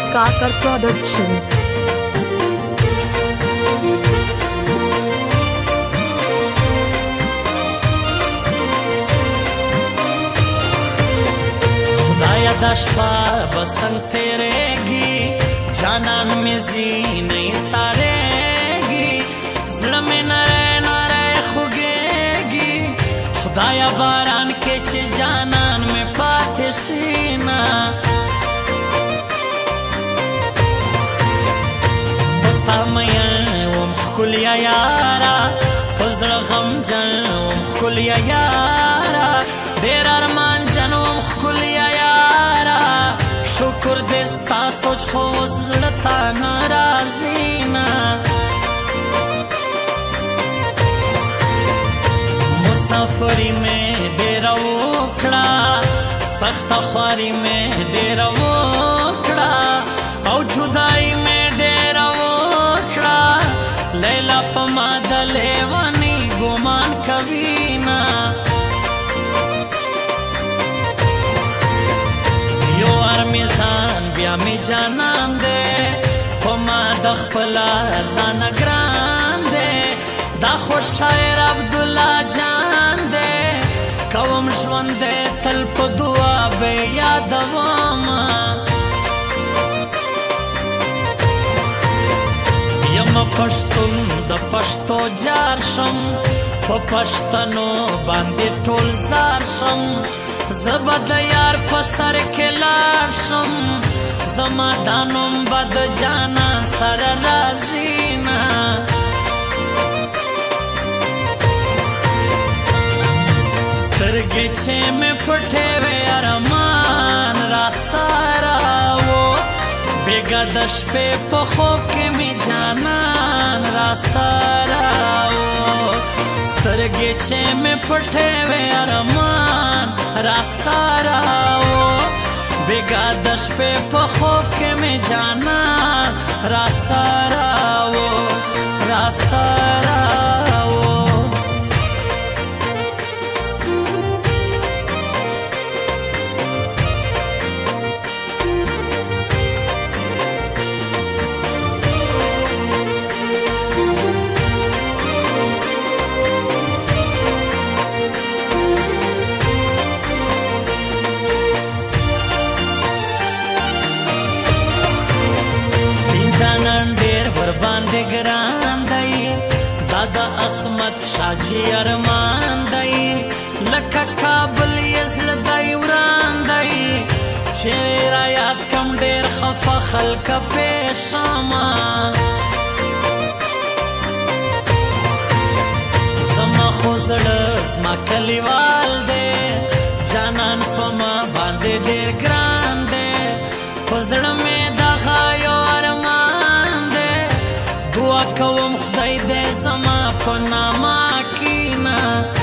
Kakar Productions. खुदाया दशपा बसंत तेरेगी जानन में जी नहीं सारेगी जड़ में नरे नरे खुगेगी खुदाया बारान के चे जानन में पाते शीना पता मयन वो मुखकुलिया यारा पजल गम जन वो मुखकुलिया यारा बेर अरमान जन वो मुखकुलिया यारा शुक्र देस्ता सोच खोज लड़ता नाराजीना मुसाफरी में डेरा ओखड़ा सख्त ख्वारी में डेरा ओखड़ा और जुदाई में डेरा ओखड़ा लैला पमा दलेवानी गुमान कवीना यो अरमिजान बिया में जानम दे पमा दखपला जान ग्राम दे दा खुश शायर अब्दुल्ला जान दे कवम ژوند दे तल په दुआ बे यादवामा یم پښتون د پښتو جار شم په پښتنو باندې ټول زار شم زبا د یار په سر کې لاړ شم زما دانم بد جانا سره راځي نه سترګې چې مې پټې وې ارمان را سره و بیګا د شپې په خوب کې مې جانان را سره و سترګې چې مې پټې وې ارمان را سره و بیګا د شپې په خوب کې مې جانان را سره و را سره و जानन ढेर वर बांधे ग्रान दई दादा असमत शाजी अरमान दई लका काबल यजल दई उरान दई चेहरा याद कम ढेर खफा खल्क पेशामा समा खुजड़ समा कलीवाल दे जानन पमा बांधे ढेर ग्रान दे खुजड़ में दगायो दुआ कोم خدای دې زما په نامه کینا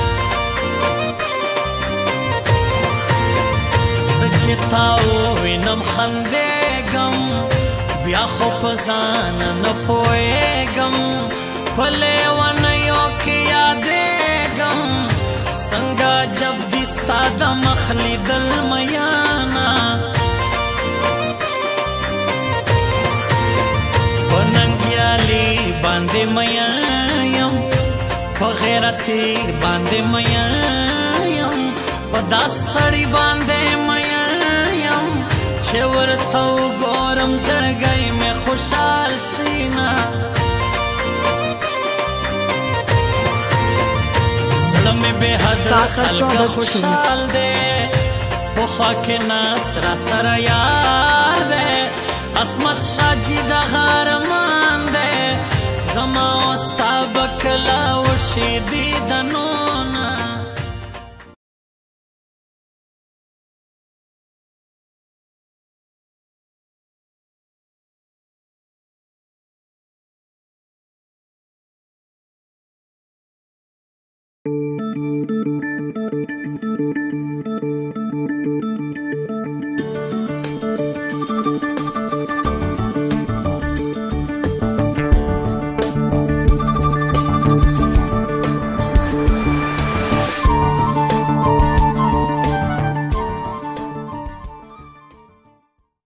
سچتاو وینم خندېږم بیا خو په ځان نه پوهېږم په لیونیو کې یادېږم څنګه جب دې ستا د مخ لیدل میانا باندې مېم په غیرتي باندې مېم په داسړی باندې مېم چې ورته وګورم زړګی مې خوشحال شینا زړه مې به حد خلک خوشحال دي په خوا کې ناس را سره یار دي اسمت شاجي د غرمان دي زما وستا بکلا وشي دي دنونا